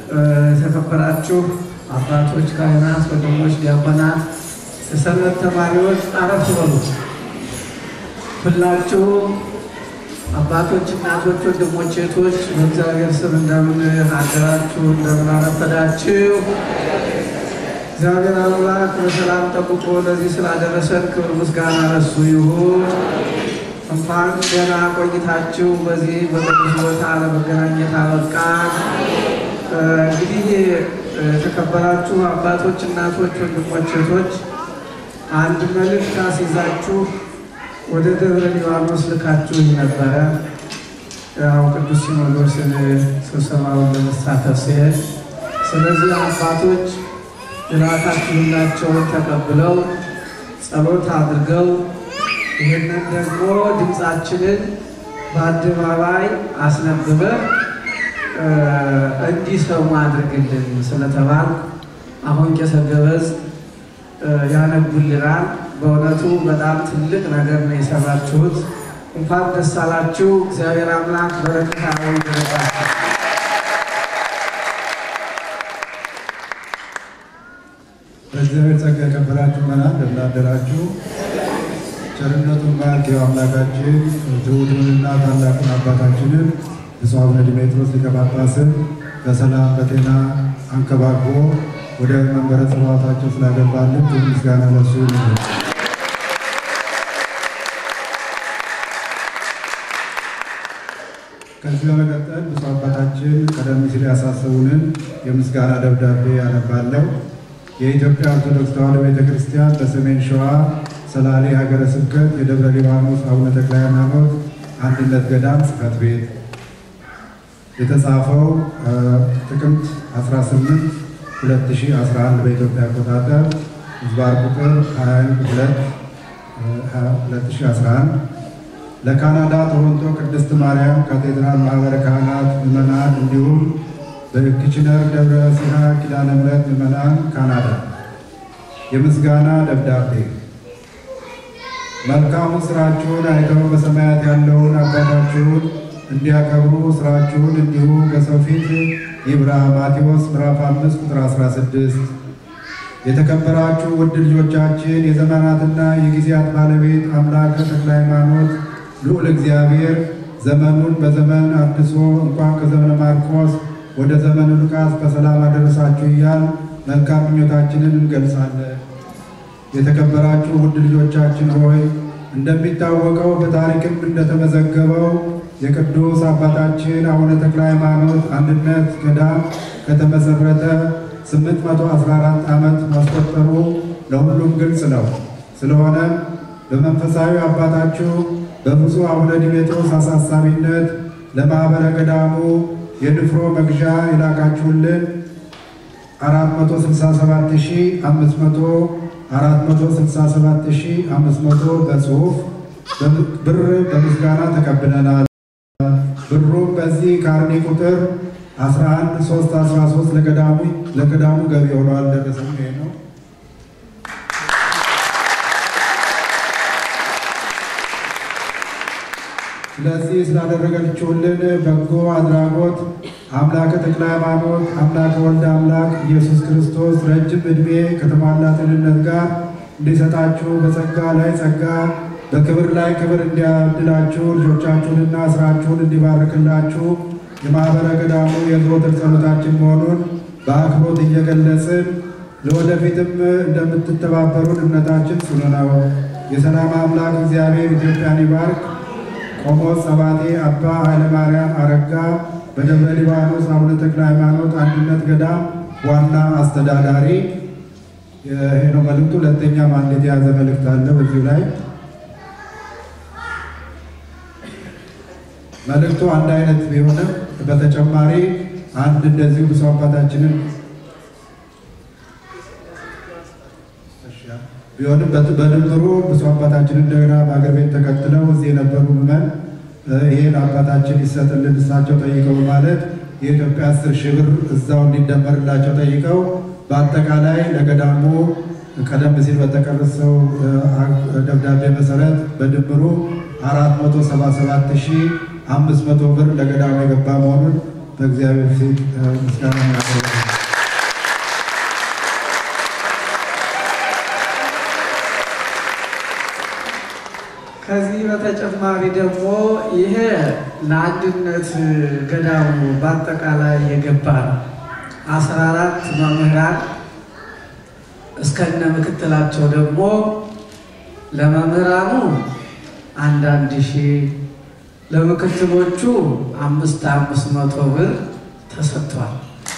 ተከበራችሁ አባቶች፣ ካህናት፣ ወንድሞች፣ ዲያቆናት፣ የሰንበት ተማሪዎች አረፍ በሉ። ሁላችሁ አባቶች፣ እናቶች፣ ወንድሞች፣ እህቶች በእግዚአብሔር ስም እንደምን አደራችሁ? እንደምን አረፈዳችሁ? እግዚአብሔር አምላክ በሰላም ጠብቆ ለዚህ ስላደረሰን ክብር ምስጋና ለእሱ ይሁን። እንኳን ደህና ቆይታችሁ በዚህ በቅዱስ ቦታ ለመገናኘት አበቃን። እንግዲህ የተከበራችሁ አባቶች፣ እናቶች፣ ወንድሞች፣ እህቶች አንድ መልእክት አስይዛችሁ ወደ ደብረ ሊባኖስ ልካችሁኝ ነበረ። ያው ቅዱስ ሲኖዶስን ስብሰባውን ለመሳተፍ ሲሄድ ስለዚህ አባቶች የላካችሁላቸውን ተቀብለው ጸሎት አድርገው ይህንን ደግሞ ድምፃችንን በአደባባይ አስነብበን እንዲሰሙ አድርግልን ስለተባል አሁን ቄሰ ገበዝ ያነቡልናል። በእውነቱ በጣም ትልቅ ነገር ነው የሰራችሁት። እንኳን ደስ አላችሁ። እግዚአብሔር አምላክ በረከታው ይደረጋችሁ። በእግዚአብሔር ጸጋ የከበራችሁ መናን እንደምን አደራችሁ? ቸርነቱን ባርክ አምላካችን ትሑቱንና ታላቁን አባታችንን ብፁዕ አቡነ ዲሜጥሮስ ሊቀ ጳጳስን በሰላም በጤና አንከባክቦ ወደ መንበረ ጸባዖታቸው ስላገባልን ክብር ምስጋና ለእሱ ይሁን። ከዚህ በመቀጠል ብፁዕ አባታችን ቀደም ሲል ያሳሰቡንን የምስጋና ደብዳቤ ያነባለሁ። የኢትዮጵያ ኦርቶዶክስ ተዋሕዶ ቤተክርስቲያን በሰሜን ሸዋ ሰላሌ ሀገረ ስብከት የደብረ ሊባኖስ አቡነ ተክለ ሃይማኖት አንድነት ገዳም ጽሕፈት ቤት የተጻፈው ጥቅምት 18 2011 በኢትዮጵያ አቆጣጠር ዝባር ቁጥር 22/2011 ለካናዳ ቶሮንቶ ቅድስት ማርያም ካቴድራል ማህበረ ካህናት ምዕመናን እንዲሁም በኪችነር ደብረ ሲና ኪዳነ ምሕረት ምዕመናን ካናዳ የምስጋና ደብዳቤ። መልካሙ ስራችሁን አይተው በሰማያት ያለውን አባታችሁን እንዲያከብሩ ስራችሁን እንዲሁ በሰው ፊት ይብራ። ማቴዎስ ምዕራፍ 5 ቁጥር 16። የተከበራችሁ ውድ ልጆቻችን የዘመናትና የጊዜያት ባለቤት አምላከ ተክለ ሃይማኖት ልዑል እግዚአብሔር ዘመኑን በዘመን አድሶ እንኳን ከዘመነ ማርቆስ ወደ ዘመነ ሉቃስ በሰላም አደረሳችሁ እያል መልካም ምኞታችንን እንገልጻለን። የተከበራችሁ ውድ ልጆቻችን ሆይ እንደሚታወቀው በታሪክም እንደተመዘገበው የቅዱስ አባታችን አቡነ ተክለ ሃይማኖት አንድነት ገዳም ከተመሰረተ 814 ዓመት ማስቆጠሩ ለሁሉም ግልጽ ነው። ስለሆነም በመንፈሳዊ አባታችሁ በብፁዕ አቡነ ዲሜጥሮስ አሳሳቢነት ለማኅበረ ገዳሙ የንፍሮ መግዣ የላካችሁልን 467,500 በጽሑፍ ብር በምስጋና ተቀብለናል። ብሩም በዚህ ካርኔ ቁጥር 11313 ለገዳሙ ገቢ ሆኗል። ደረሰኝ ይሄ ነው። ስለዚህ ስላደረጋችሁልን በጎ አድራጎት አምላከ ተክለ ሃይማኖት አምላከ ወልደ አምላክ ኢየሱስ ክርስቶስ ረጅም ዕድሜ ከተሟላ ጤንነት ጋር እንዲሰጣችሁ በጸጋ ላይ ጸጋ በክብር ላይ ክብር እንዲያድላችሁ ልጆቻችሁንና ስራችሁን እንዲባርክላችሁ የማኅበረ ገዳሙ የዘወትር ጸሎታችን መሆኑን በአክብሮት እየገለጽን ለወደፊትም እንደምትተባበሩን እምነታችን ጽኑ ነው። የሰላም አምላክ እግዚአብሔር ኢትዮጵያን ይባርክ። ቆሞስ ጸባቴ አባ ኃይለ ማርያም አረጋ በደብረ ሊባኖስ አቡነ ተክለ ሃይማኖት አንድነት ገዳም ዋና አስተዳዳሪ። ይሄ ነው መልእክቱ። ሁለተኛ አንድ የያዘ መልእክት አለ በዚሁ ላይ። መልእክቱ አንድ አይነት ቢሆንም በተጨማሪ አንድ እንደዚሁ ብፁዕ አባታችንን ቢሆንም በድምሩ ብፁዕ አባታችንን እንደገና በአገር ቤት ተከትለው እዚህ የነበሩ ምዕመናን ይሄን አባታችን ይሰጥልን እሳቸው ጠይቀው ማለት የኢትዮጵያ 10,000 ብር እዛው እንዲደመርላቸው ጠይቀው በአጠቃላይ ለገዳሙ ቀደም ሲል በተቀረጸው ደብዳቤ መሰረት በድምሩ 477,500 ብር ለገዳሙ የገባ መሆኑን በእግዚአብሔር ፊት ምስጋና ያቀርባል። ከዚህ በተጨማሪ ደግሞ ይሄ ለአንድነት ገዳሙ በአጠቃላይ የገባ 14 መምህራን እስከነ ምክትላቸው ደግሞ ለመምህራኑ 1,000 ለምክትሎቹ 500 ብር ተሰጥቷል።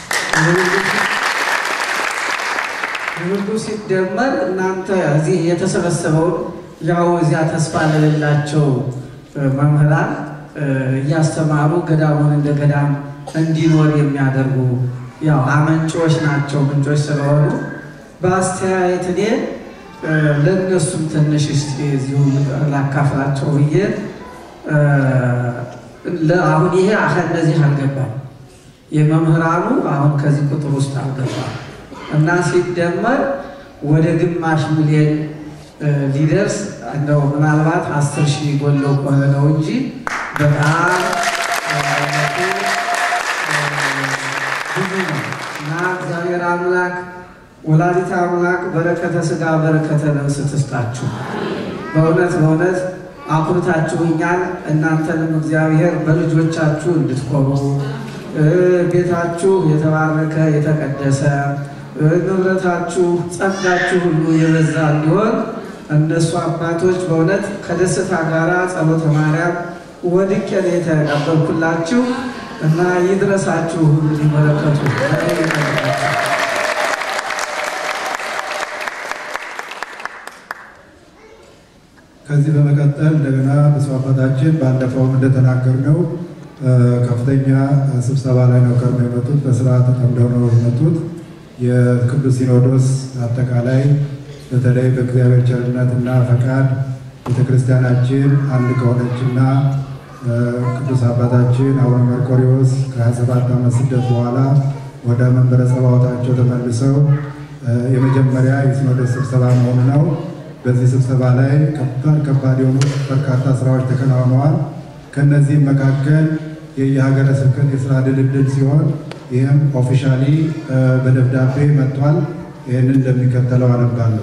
ሁሉ ሲደመር እናንተ እዚህ የተሰበሰበውን ያው እዚያ ተስፋ ለሌላቸው መምህራን እያስተማሩ ገዳሙን እንደ ገዳም እንዲኖር የሚያደርጉ ያው አመንጮች ናቸው። ምንጮች ስለሆኑ በአስተያየት እኔ ለእነሱም ትንሽ እስቲ እዚሁ ላካፍላቸው ብዬ አሁን ይሄ እነዚህ አልገባም። የመምህራኑ አሁን ከዚህ ቁጥር ውስጥ አልገባም እና ሲደመር ወደ ግማሽ ሚሊዮን ሊደርስ እንደው ምናልባት 10,000 ጎሎ ቆለ ነው እንጂ በጣም ብዙ ነው እና እግዚአብሔር አምላክ ወላዲተ አምላክ በረከተ ሥጋ በረከተ ነፍስ ትስጣችሁ። በእውነት አኩርታችሁኛል። እናንተንም እግዚአብሔር በልጆቻችሁ እንድትኮሩ ቤታችሁ የተባረከ የተቀደሰ ንብረታችሁ ጸጋችሁ ሁሉ የበዛ እንዲሆን እነሱ አባቶች በእውነት ከደስታ ጋራ ጸሎተ ማርያም ወድቄ የተቀበልኩላችሁ እና ይድረሳችሁ እንግዲህ በረከቱ። ከዚህ በመቀጠል እንደገና ብፁዕ አባታችን ባለፈው እንደተናገርነው ከፍተኛ ስብሰባ ላይ ነው ከርሞ የመጡት። በስራ ተጠምደው ነው የመጡት። የቅዱስ ሲኖዶስ አጠቃላይ በተለይ በእግዚአብሔር ቸርነትና ፈቃድ ቤተክርስቲያናችን አንድ ከሆነችና ቅዱስ አባታችን አቡነ መርቆሬዎስ ከ27 ዓመት ስደት በኋላ ወደ መንበረ ጸባዖታቸው ተመልሰው የመጀመሪያ የሲኖዶስ ስብሰባ መሆኑ ነው። በዚህ ስብሰባ ላይ ከባድ የሆኑ በርካታ ስራዎች ተከናውነዋል። ከነዚህም መካከል የሀገረ ስብከት የስራ ድልድል ሲሆን ይህም ኦፊሻሊ በደብዳቤ መጥቷል። ይህንን እንደሚከተለው አነባለሁ።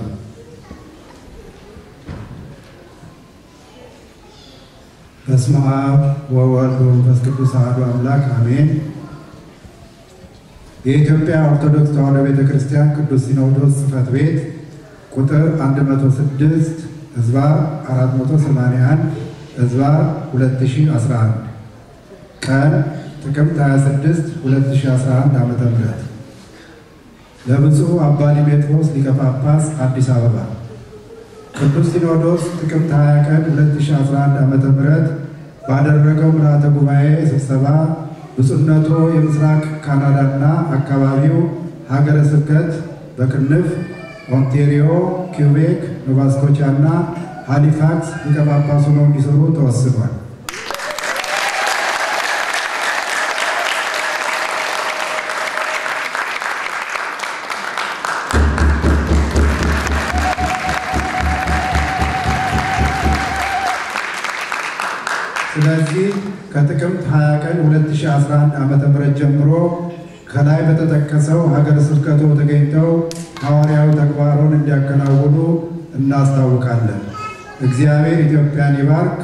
በስመ አብ ወወልድ ወመንፈስ ቅዱስ አሐዱ አምላክ አሜን። የኢትዮጵያ ኦርቶዶክስ ተዋሕዶ ቤተክርስቲያን ቅዱስ ሲኖዶስ ጽሕፈት ቤት ቁጥር 106 ህዝባር 481 ህዝባር 2011 ቀን ጥቅምት 26 2011 ዓ.ም ለብፁዕ አባ ዲሜጥሮስ ሊቀ ጳጳስ አዲስ አበባ ቅዱስ ሲኖዶስ ጥቅምት 20 ቀን 2011 ዓ.ም ባደረገው ምልዓተ ጉባኤ ስብሰባ ብፁዕነቶ የምስራቅ ካናዳና አካባቢው ሀገረ ስብከት በቅንፍ ኦንታሪዮ፣ ኪውቤክ፣ ኖቫ ስኮቲያ እና ሃሊፋክስ ሊቀ ጳጳስ ሆነው እንዲሰሩ ተወስኗል። ስለዚህ ከጥቅምት 20 ቀን 2011 ዓ.ም ጀምሮ ከላይ በተጠቀሰው ሀገረ ስብከቱ ተገኝተው ሐዋርያዊ ተግባሩን እንዲያከናውኑ እናስታውቃለን። እግዚአብሔር ኢትዮጵያን ይባርክ።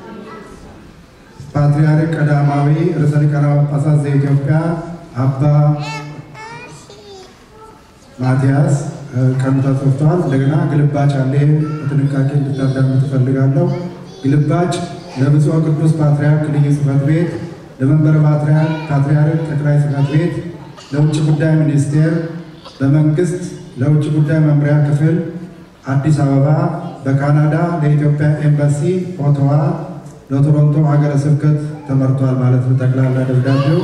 ፓትርያርክ ቀዳማዊ ርዕሰ ሊቃነ ጳጳሳት ዘኢትዮጵያ አባ ማትያስ ቀኑ ተጽፏል። እንደገና ግልባጭ አለ። በጥንቃቄ እንድታዳምጡ እፈልጋለሁ። ግልባጭ ለብፁዕ ቅዱስ ፓትርያርክ ልዩ ጽሕፈት ቤት፣ ለመንበረ ፓትርያርክ ጠቅላይ ጽሕፈት ቤት፣ ለውጭ ጉዳይ ሚኒስቴር፣ በመንግስት ለውጭ ጉዳይ መምሪያ ክፍል አዲስ አበባ፣ በካናዳ ለኢትዮጵያ ኤምባሲ ኦቶዋ፣ ለቶሮንቶ ሀገረ ስብከት ተመርቷል ማለት ነው ጠቅላላ ደብዳቤው።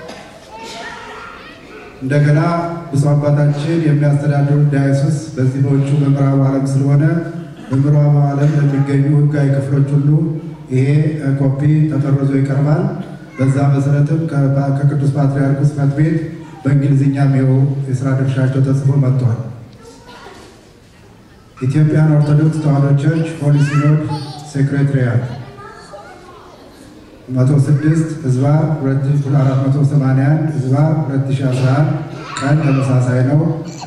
እንደገና ብፁዕ አባታችን የሚያስተዳድሩት ዳያሲስ በዚህ በውጭ በምዕራቡ ዓለም ስለሆነ በምዕራቡ ዓለም ለሚገኙ ሕጋዊ ክፍሎች ሁሉ ይሄ ኮፒ ተጠርዞ ይቀርባል። በዛ መሰረትም ከቅዱስ ፓትርያርኩ ጽሕፈት ቤት በእንግሊዝኛም ይኸው የስራ ድርሻቸው ተጽፎ መጥቷል። ኢትዮጵያን ኦርቶዶክስ ተዋሕዶ ቸርች ሆሊ ሲኖድ ሴክሬታሪያት 106 ህዝባር 2481 ህዝባር 2011 ቀን ተመሳሳይ ነው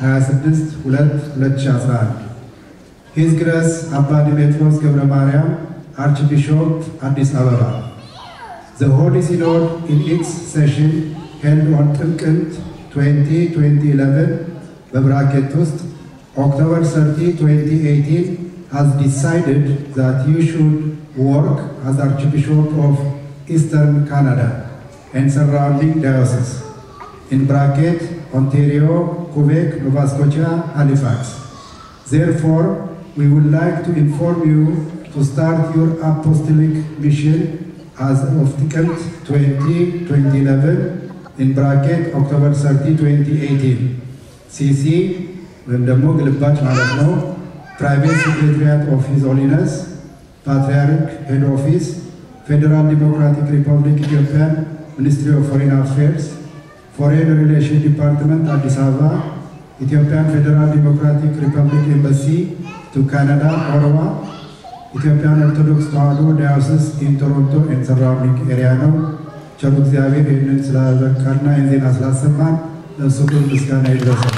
26/2/2011 His Grace Abba Dimitros ገብረ ማርያም Archbishop Addis Ababa The Holy Synod in its session held on ጥቅምት 20, 2011 በብራኬት ውስጥ October 30, 2018 has decided that you should work as Archbishop of Eastern Canada and surrounding dioceses in bracket Ontario, Quebec, Nova Scotia, Halifax. Therefore, we would like to inform you to start your apostolic mission as of 20, 2011 in bracket October 30, 2018. CC ወይም ደግሞ ግልባጭ ማለት ነው Private Secretariat of His Holiness Patriarch Head Office Federal Democratic Republic Ethiopian Ministry of Foreign Affairs Foreign Relations Department Addis Ababa Ethiopian Federal Democratic Republic Embassy to Canada Ottawa Ethiopian Orthodox Tewahedo Diocese in Toronto and surrounding area ነው ቸሩ እግዚአብሔር ይህንን ስላበቃና የዜና ስላሰማን ለእሱ ምስጋና ይድረሰው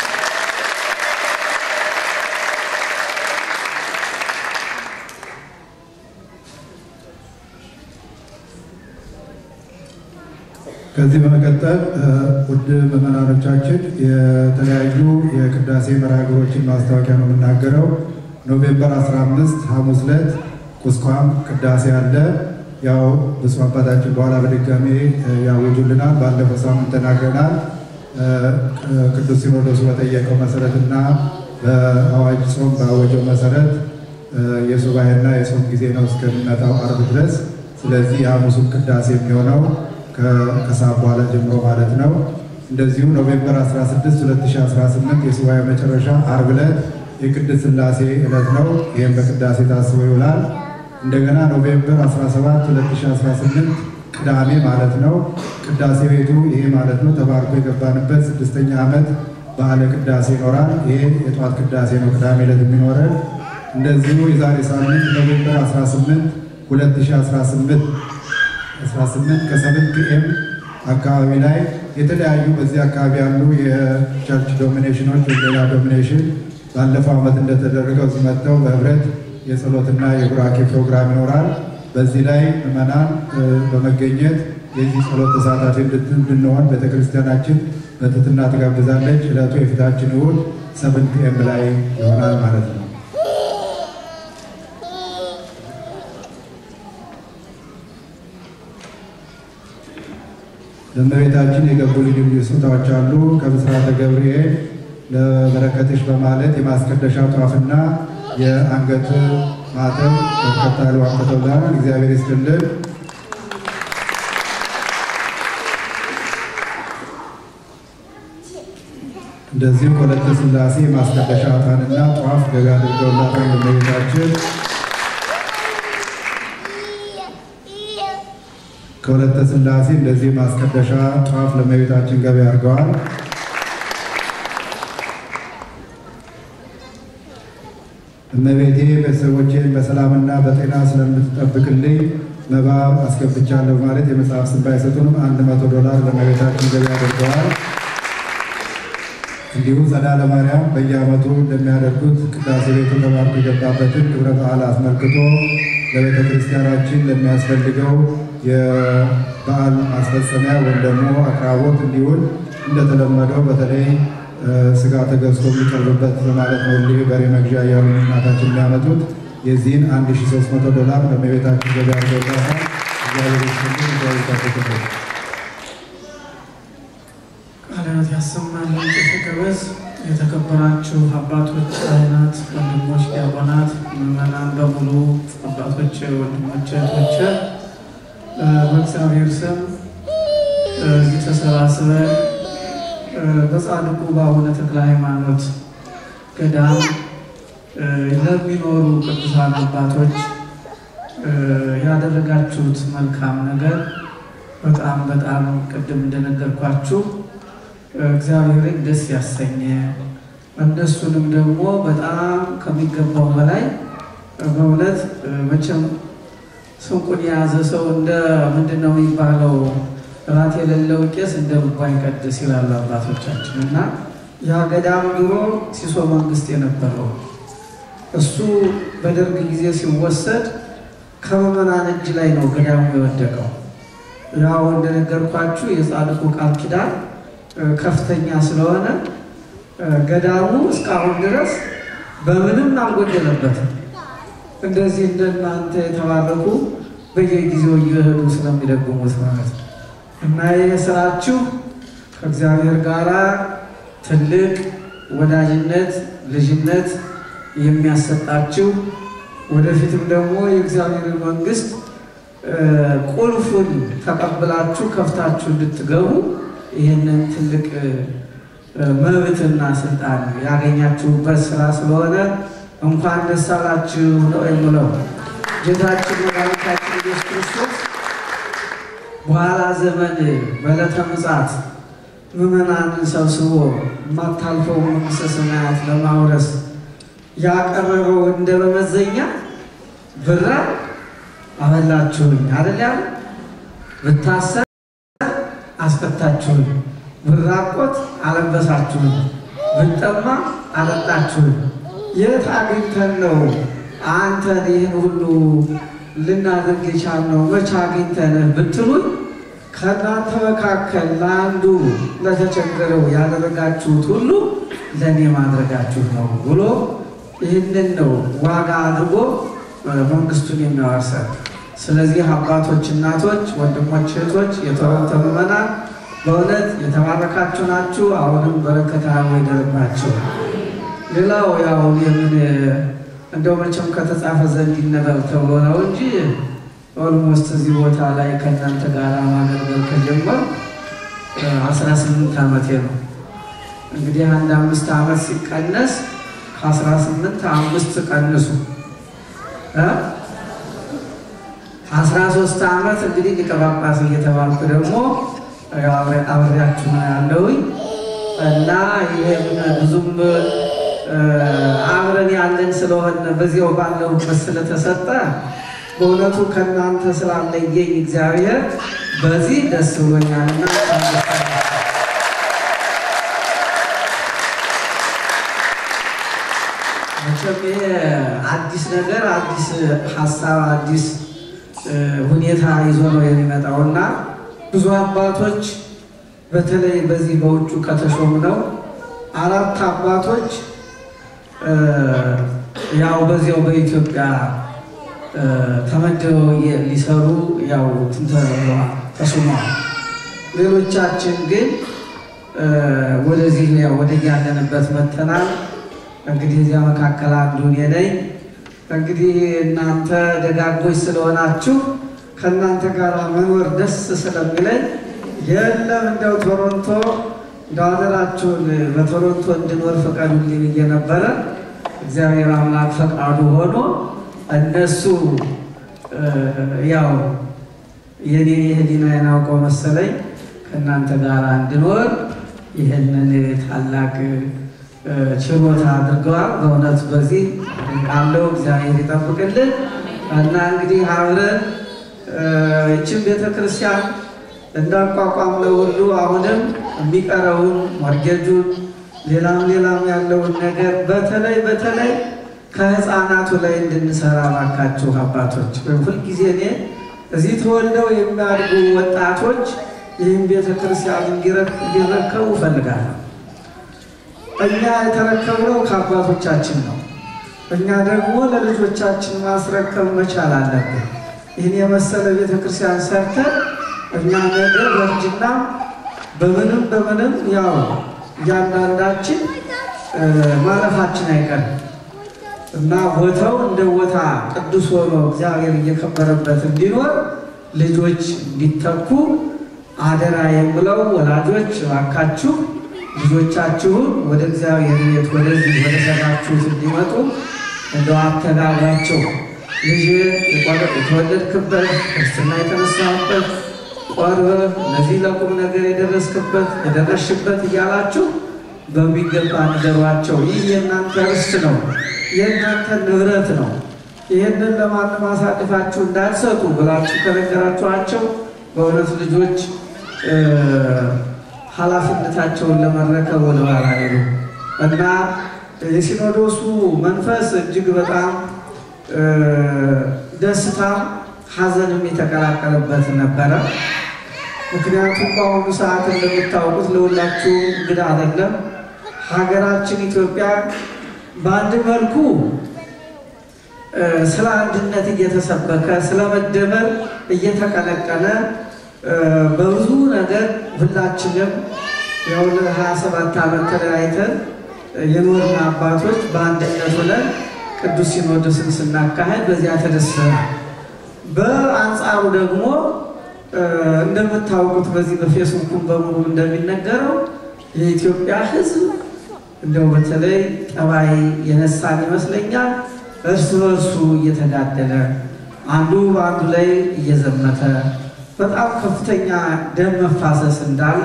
ከዚህ በመቀጠል ውድ ምዕመናኖቻችን የተለያዩ የቅዳሴ መርሃግብሮችን ማስታወቂያ ነው የምናገረው ኖቬምበር 15 ሐሙስ ዕለት ቁስቋም ቅዳሴ አለ ያው ብፁዕ አባታችን በኋላ በድጋሜ ያውጁልናል ባለፈው ሳምንት ተናግረናል ቅዱስ ሲኖዶሱ በጠየቀው መሰረትና በአዋጅ ጾም ባወጀው መሰረት የሱባኤና የጾም ጊዜ ነው እስከሚመጣው ዓርብ ድረስ ስለዚህ ሐሙሱ ቅዳሴ የሚሆነው ከሰዓት በኋላ ጀምሮ ማለት ነው እንደዚሁ ኖቬምበር 16 2018 የሱባኤ መጨረሻ ዓርብ ዕለት የቅድስት ሥላሴ ዕለት ነው ይሄም በቅዳሴ ታስቦ ይውላል እንደገና ኖቬምበር 17 2018 ቅዳሜ ማለት ነው ቅዳሴ ቤቱ ይሄ ማለት ነው ተባርኮ የገባንበት 6ኛ ዓመት በዓለ ቅዳሴ ይኖራል ይሄ የጧት ቅዳሴ ነው ቅዳሜ ዕለት የሚኖረን እንደዚሁ የዛሬ ሳምንት ኖቬምበር 18 2018 ከ7 ፒኤም አካባቢ ላይ የተለያዩ በዚህ አካባቢ ያሉ የቸርች ዶሚኔሽኖች ወይም ዶሚኔሽን ባለፈው ዓመት እንደተደረገው እዚህ መጥተው በህብረት የጸሎትና የቡራኬ ፕሮግራም ይኖራል በዚህ ላይ ምዕመናን በመገኘት የዚህ ጸሎት ተሳታፊ እንድንሆን ቤተክርስቲያናችን በትህትና ትጋብዛለች ዕለቱ የፊታችን እሑድ 7 ፒኤም ላይ ይሆናል ማለት ነው ለእመቤታችን የገቡ ልዩ ስጦታዎች አሉ ከብስራተ ገብርኤል ለበረከትሽ በማለት የማስቀደሻ ጧፍና የአንገት ማተብ ተከታዩ አጥተውላል እግዚአብሔር ይስጥልን እንደዚሁ ወለተ ሥላሴ ማስቀደሻ ዕጣንና ጧፍ ደጋ አድርገውላታል ለእመቤታችን ከወለተ ሥላሴ እንደዚህ ማስቀደሻ ጧፍ ለእመቤታችን ገቢ አድርገዋል እመቤቴ ቤተሰቦቼን በሰላምና በጤና ስለምትጠብቅልኝ መባ አስገብቻለሁ ማለት የመጽሐፍ ስም ባይሰጡንም $100 ለእመቤታችን ገቢ አድርገዋል እንዲሁም ጸዳለ ማርያም በየዓመቱ እንደሚያደርጉት ቅዳሴ ቤቱ ተባርኮ የገባበትን ክብረ በዓል አስመልክቶ ለቤተ ክርስቲያናችን ለሚያስፈልገው የበዓል ማስፈጸሚያ ወይም ደግሞ አቅራቦት እንዲሆን እንደተለመደው በተለይ ስጋ ተገዝቶ የሚቀርብበት ማለት ነው እንዲህ በሬ መግዣ ያሉ እናታችን የሚያመጡት የዚህን $1300 ለእመቤታችን ገቢ አድርገውላታል እግዚአብሔር ይስጥልን እግዚአብሔር ቃላት ያሰማልን ተከበዝ የተከበራችሁ አባቶች ካህናት ወንድሞች ዲያቆናት ምዕመናን በሙሉ አባቶች ወንድሞች እህቶች በእግዚአብሔር ስም ተሰባስበን በጻድቁ በአቡነ ተክለ ሃይማኖት ገዳም ለሚኖሩ ቅዱሳን አባቶች ያደረጋችሁት መልካም ነገር በጣም ቅድም እንደነገርኳችሁ እግዚአብሔርን ደስ ያሰኘ እነሱንም ደግሞ በጣም ከሚገባው በላይ በእውነት መቼም ስንቁን የያዘ ሰው እንደ ምንድነው የሚባለው ራት የሌለው ቄስ እንደ ልቡ አይቀድስ ይላሉ አባቶቻችን። እና ያ ገዳም ድሮ ሲሶ መንግስት የነበረው እሱ በደርግ ጊዜ ሲወሰድ ከምዕመናን እጅ ላይ ነው ገዳሙ የወደቀው። ያው እንደነገርኳችሁ የጻድቁ ቃል ኪዳን ከፍተኛ ስለሆነ ገዳሙ እስካሁን ድረስ በምንም አልጎደለበትም። እንደዚህ እንደናንተ የተባረኩ በየጊዜው እየሄዱ ስለሚደግሙት ማለት ነው። እና ይሄ ስራችሁ ከእግዚአብሔር ጋር ትልቅ ወዳጅነት ልጅነት የሚያሰጣችሁ ወደፊትም ደግሞ የእግዚአብሔር መንግስት ቁልፉን ተቀብላችሁ ከፍታችሁ እንድትገቡ ይሄንን ትልቅ መብትና ስልጣን ያገኛችሁበት ስራ ስለሆነ እንኳን ደስ አላችሁ ነው የምለው። ጌታችን መድኃኒታችን ኢየሱስ ክርስቶስ በኋላ ዘመን በዕለተ ምጽአት ምዕመናንን ሰብስቦ የማታልፈው መንግሥተ ሰማያት ለማውረስ ያቀረበው እንደ መመዘኛ ብር አበላችሁኝ አይደለም? ብታሰር አስፈታችሁኝ፣ ብራቆት አለበሳችሁኝ፣ ብጠማ አጠጣችሁኝ። የት አግኝተን ነው አንተን ይህን ሁሉ ልናደርግ የቻልነው? መቼ አግኝተን ብትሉኝ ከእናንተ መካከል ለአንዱ ለተቸገረው ያደረጋችሁት ሁሉ ለእኔ ማድረጋችሁ ነው ብሎ ይህንን ነው ዋጋ አድርጎ መንግስቱን የሚያወርሰን። ስለዚህ አባቶች፣ እናቶች፣ ወንድሞች፣ እህቶች የቶሮንቶ ምዕመናን በእውነት የተባረካችሁ ናችሁ። አሁንም በረከታ ይደርባችሁ። ሌላው ያው የምን እንደው መቼም ከተጻፈ ዘንድ ይነበብ ተብሎ ነው እንጂ ኦልሞስት እዚህ ቦታ ላይ ከእናንተ ጋር ማገልገል ከጀመር 18 ዓመቴ ነው። እንግዲህ አንድ 5 ዓመት ሲቀነስ ከ18 5 ቀንሱ 13 ዓመት እንግዲህ ሊቀ ጳጳስ እየተባልኩ ደግሞ አብሬያችሁ ነው ያለሁኝ እና ይሄም ብዙም አብረን ያለን ስለሆነ በዚያው ባለሁበት ስለተሰጠ በእውነቱ ከእናንተ ስላለየኝ እግዚአብሔር በዚህ ደስ ብሎኛልና መቼም አዲስ ነገር አዲስ ሀሳብ አዲስ ሁኔታ ይዞ ነው የሚመጣውና ብዙ አባቶች በተለይ በዚህ በውጩ ከተሾሙ ነው 4 አባቶች ያው በዚያው በኢትዮጵያ ተመደው ሊሰሩ ያው ተሾመዋል። ሌሎቻችን ግን ወደዚህ ያው ወደ ያለንበት መተናል። እንግዲህ እዚያ መካከል አንዱ እኔ ነኝ። እንግዲህ እናንተ ደጋጎች ስለሆናችሁ ከእናንተ ጋር መኖር ደስ ስለሚለኝ የለም እንደው ቶሮንቶ ዳውላችሁን በቶሮንቶ እንድኖር ፈቃዱልኝ ብዬ ነበረ። እግዚአብሔር አምላክ ፈቃዱ ሆኖ እነሱ ያው የኔ ህሊናዬን አውቀው መሰለኝ ከእናንተ ጋር እንድኖር ይህንን ታላቅ ችሎታ አድርገዋል። በእውነት በዚህ ቃለው እግዚአብሔር ይጠብቅልን እና እንግዲህ አብረን ይህችን ቤተክርስቲያን እንዳቋቋም ነው ሁሉ አሁንም የሚቀረውን ሞርጌጁን ሌላም ያለውን ነገር በተለይ ከህፃናቱ ላይ እንድንሰራ ባካችሁ አባቶች። ሁልጊዜ እኔ እዚህ ተወልደው የሚያድጉ ወጣቶች ይህን ቤተክርስቲያን እንዲረከቡ እፈልጋለሁ። እኛ የተረከብነው ከአባቶቻችን ነው። እኛ ደግሞ ለልጆቻችን ማስረከብ መቻል አለብን። ይህን የመሰለ ቤተክርስቲያን ሰርተን እኛ ነገር በእርጅና በምንም ያው እያንዳንዳችን ማለፋችን አይቀርም እና ቦታው እንደ ቦታ ቅዱስ ሆኖ እግዚአብሔር እየከበረበት እንዲኖር ልጆች እንዲተኩ አደራ የምለው ወላጆች እባካችሁ ልጆቻችሁን ወደ እግዚአብሔር ቤት ወደዚህ ወደ ሰራችሁት እንዲመጡ እንደው አተጋባቸው። ልጅ የተወለድክበት ክርስትና የተነሳበት ቆርበህ ለዚህ ለቁም ነገር የደረስሽበት እያላችሁ በሚገባ ንገሯቸው። ይህ የእናንተ ርስት ነው፣ የእናንተ ንብረት ነው። ይህንን ለማንም አሳልፋችሁ እንዳትሰጡ ብላችሁ ከነገራችኋቸው በእውነት ልጆች ኃላፊነታቸውን ለመረከብ ወደ ኋላ ሄዱ እና የሲኖዶሱ መንፈስ እጅግ በጣም ደስታ ሐዘንም የተቀላቀለበት ነበረ። ምክንያቱም በአሁኑ ሰዓት እንደምታውቁት ለሁላችሁ እንግዳ አይደለም፣ ሀገራችን ኢትዮጵያ በአንድ መልኩ ስለ አንድነት እየተሰበከ ስለ መደመር እየተቀነቀነ በብዙ ነገር ሁላችንም ያው ለ27 ዓመት ተለያይተን የኖርን አባቶች በአንድነት ሆነን ቅዱስ ሲኖዶስን ስናካሄድ በዚያ ተደሰተ። በአንጻሩ ደግሞ እንደምታውቁት በዚህ በፌስቡክ በሙሉ እንደሚነገረው የኢትዮጵያ ሕዝብ እንደው በተለይ ጠባይ የነሳን ይመስለኛል። እርስ በርሱ እየተጋደለ አንዱ በአንዱ ላይ እየዘመተ በጣም ከፍተኛ ደም መፋሰስ እንዳለ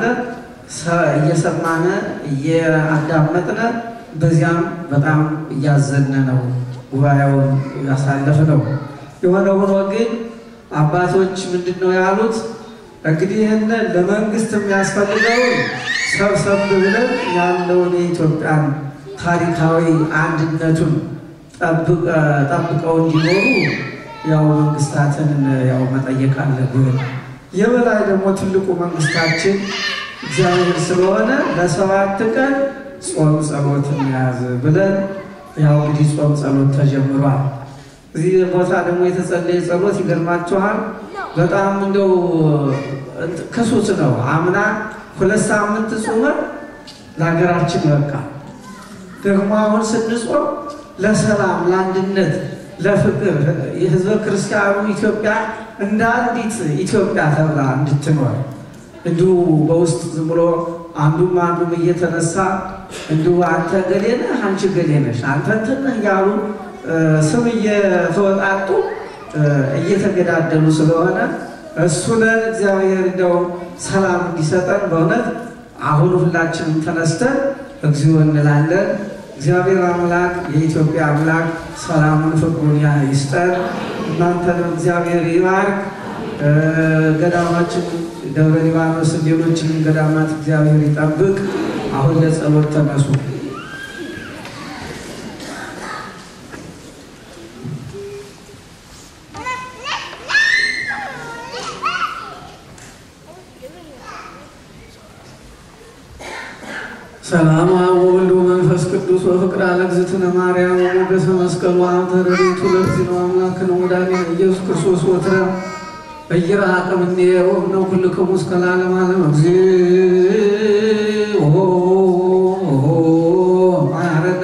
እየሰማነ እያዳመጥነ በዚያም በጣም እያዘነ ነው ጉባኤውን ያሳለፍነው። የሆነ ሆኖ ግን አባቶች ምንድነው ያሉት? እንግዲህ ይህን ለመንግስት የሚያስፈልገው ሰብሰብ ብለን ያለውን የኢትዮጵያን ታሪካዊ አንድነቱን ጠብቀው እንዲኖሩ ያው መንግስታትን ያው መጠየቅ አለብን። የበላይ ደግሞ ትልቁ መንግስታችን እግዚአብሔር ስለሆነ ለ7 ቀን ጾም ጸሎት እንያዝ ብለን ያው እንግዲህ ጾም ጸሎት ተጀምሯል። እዚህ ቦታ ደግሞ የተጸለየ ጸሎት ይገርማችኋል በጣም እንደው ከሱት ነው። አምና 2 ሳምንት ጾመን ለሀገራችን በቃ ደግሞ አሁን ስንጾም ለሰላም ለአንድነት ለፍቅር የህዝበ ክርስቲያኑ ኢትዮጵያ እንደ አንዲት ኢትዮጵያ ተብላ እንድትኖር እንዲሁ በውስጥ ዝም ብሎ አንዱም እየተነሳ እንዲሁ አንተ ገሌ ነህ አንቺ ገሌ ነሽ አንተ እንትን ነህ እያሉ ስም እየተወጣጡ እየተገዳደሉ ስለሆነ እሱን እግዚአብሔር እንደው ሰላም እንዲሰጠን በእውነት አሁን ሁላችንም ተነስተን እግዚኦ እንላለን። እግዚአብሔር አምላክ የኢትዮጵያ አምላክ ሰላሙን ፍቅሩን ይስጠን። እናንተንም እግዚአብሔር ይባርክ። ገዳማችን ደብረ ሊባኖስ ሌሎችንም ገዳማት እግዚአብሔር ይጠብቅ። አሁን ለጸሎት ተነሱ። ሰላም ወወልድ ወመንፈስ ቅዱስ ወፍቅር አለግዝእትነ ማርያም ወሞገሰ መስቀሉ አምተረሪቱ ለዚኖ አምላክነ ወመድኃኒነ ኢየሱስ ክርስቶስ ወትረ በይራቀ ምኔው ነው ኩልክሙ እስከ ለዓለመ ዓለም እግዚኦ ማረነ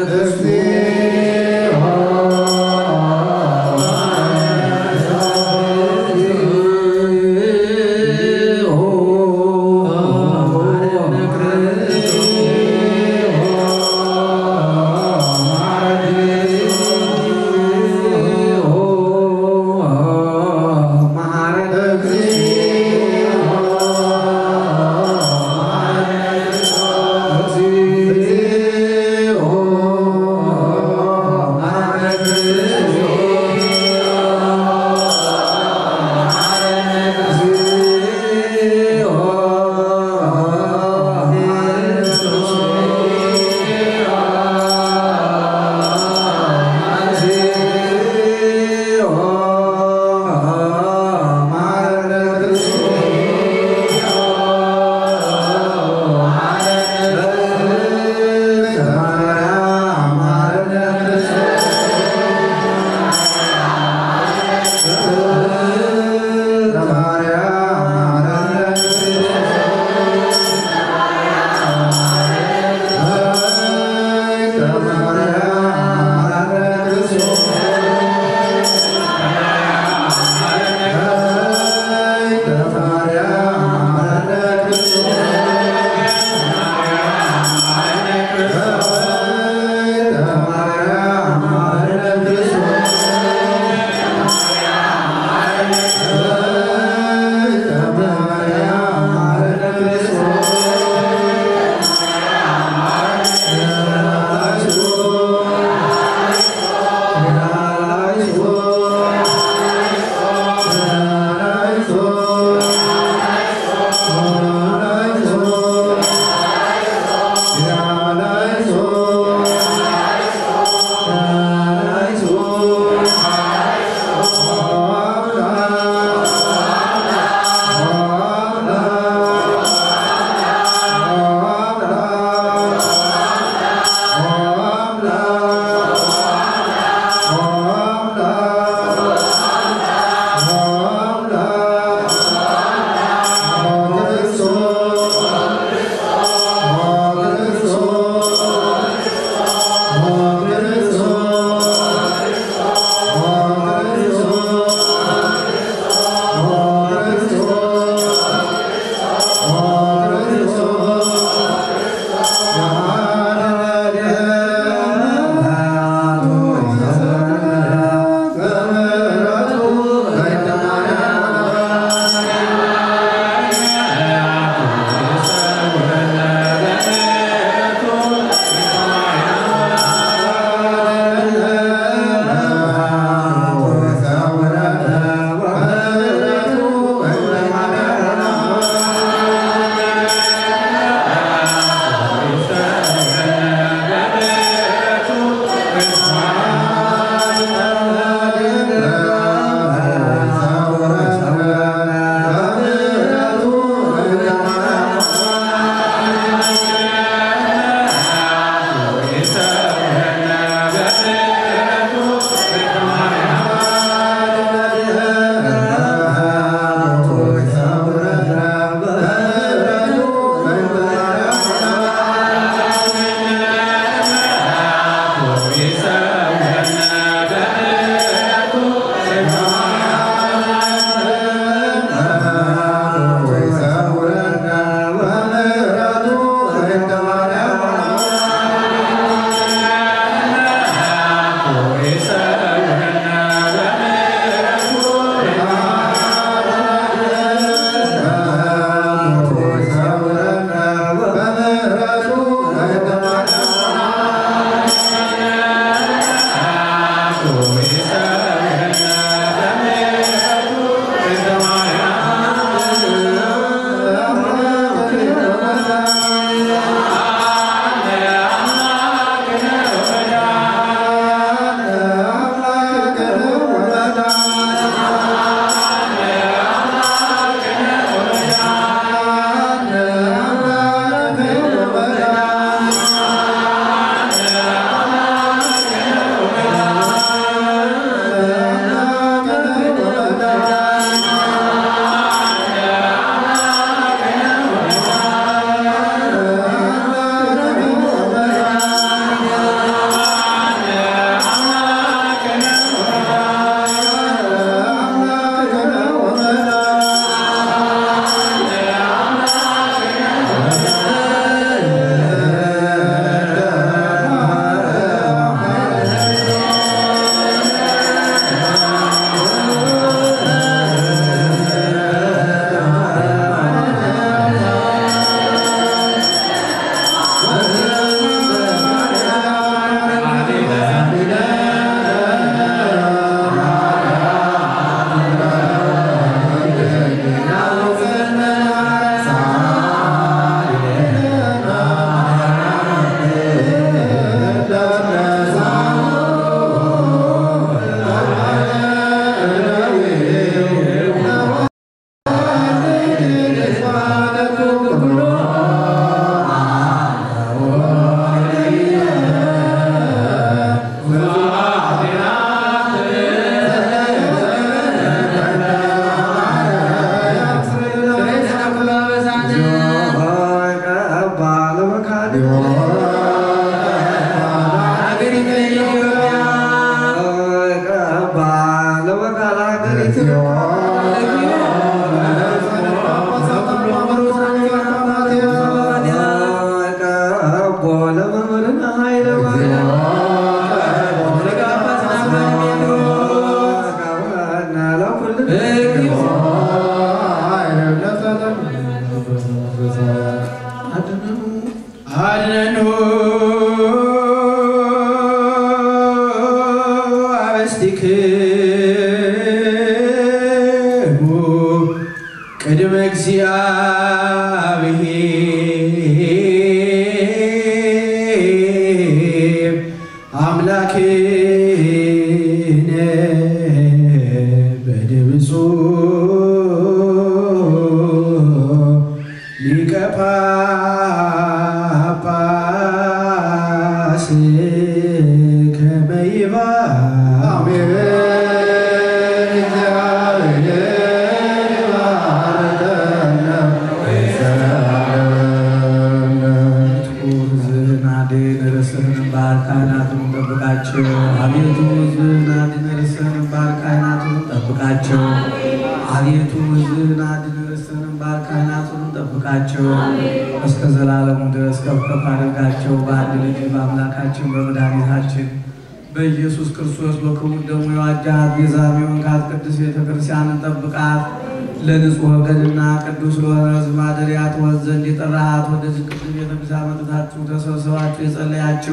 በኢየሱስ ክርስቶስ በክቡር ደሙ የዋጃት ቤዛሜውን ካት ቅዱስ ቤተክርስቲያንን ጠብቃት። ለንጹሕ ወገንና ቅዱስ ለሆነ ሕዝብ ማደሪያ ትሆን ዘንድ የጠራሃት ወደዚህ ቅዱስ ቤተክርስቲያን መጥታችሁ ተሰብስባችሁ የጸለያችሁ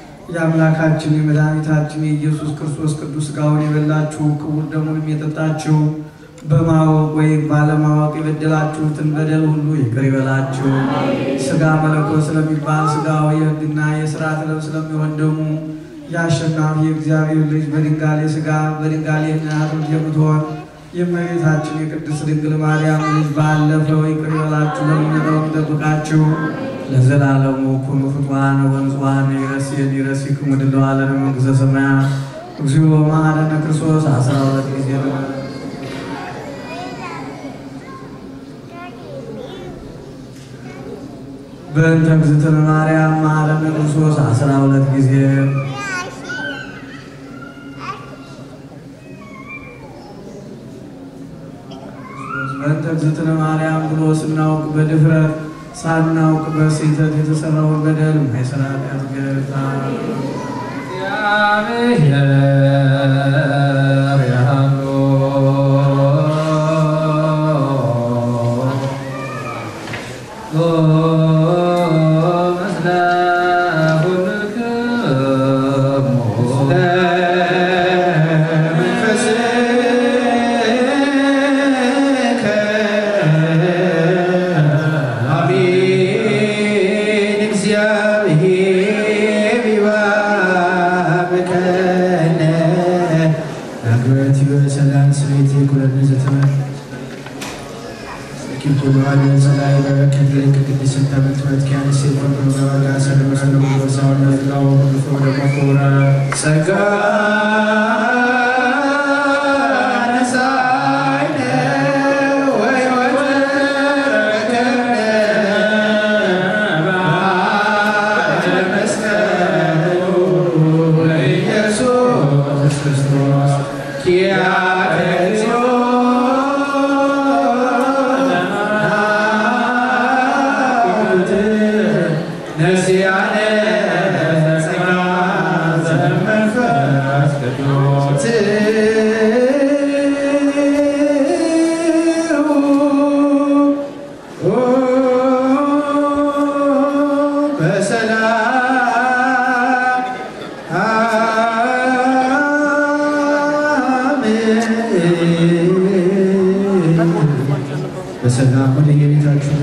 የአምላካችን የመድኃኒታችን የኢየሱስ ክርስቶስ ቅዱስ ሥጋውን የበላችሁ ክቡር ደሙንም የጠጣችሁ በማወቅ ወይም ባለማወቅ የበደላችሁትን በደል ሁሉ ይቅር ይበላችሁ። ሥጋ መለኮት ስለሚባል ሥጋው የሕግና የሥርዓት ልብስ ስለሚሆን ደሙ የአሸናፊ የእግዚአብሔር ልጅ በድንጋሌ ሥጋ በድንጋሌ አጥንት የምትሆን የእመቤታችን የቅድስት ድንግል ማርያም ልጅ ባለፈው ይቅር ይበላችሁ በሚመጣው ይጠብቃችሁ ለዘላለሙ ኩኑ ፍጡሃነ ወንጹሃነ ይረሲክሙ ድለዋለነ መንግሥተ ሰማያት እግዚኦ መሐረነ ክርስቶስ 12 ጊዜ ነው። በእንተ እግዝእትነ ማርያም መሐረነ ክርስቶስ 12 ጊዜ በእንተ እግዝእትነ ማርያም ብሎ ስናውቅ በድፍረት ሳናውቅ በስህተት የተሰራውን በደል ማይሰራ ያስገታ በሰላም ወደ የቤታችሁ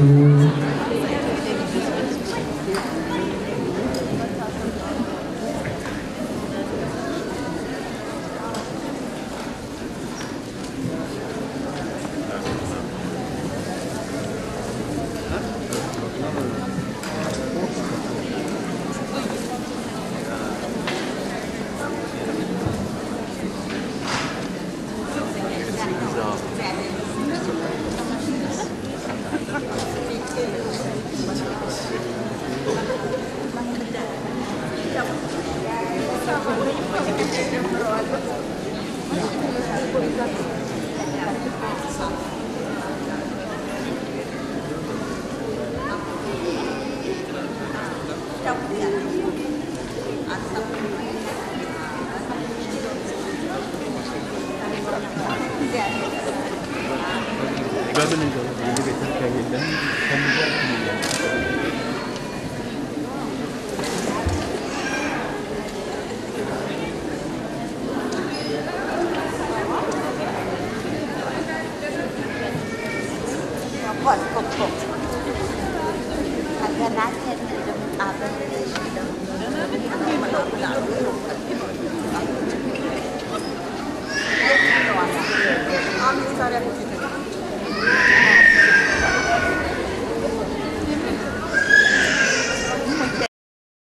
I'm sorry.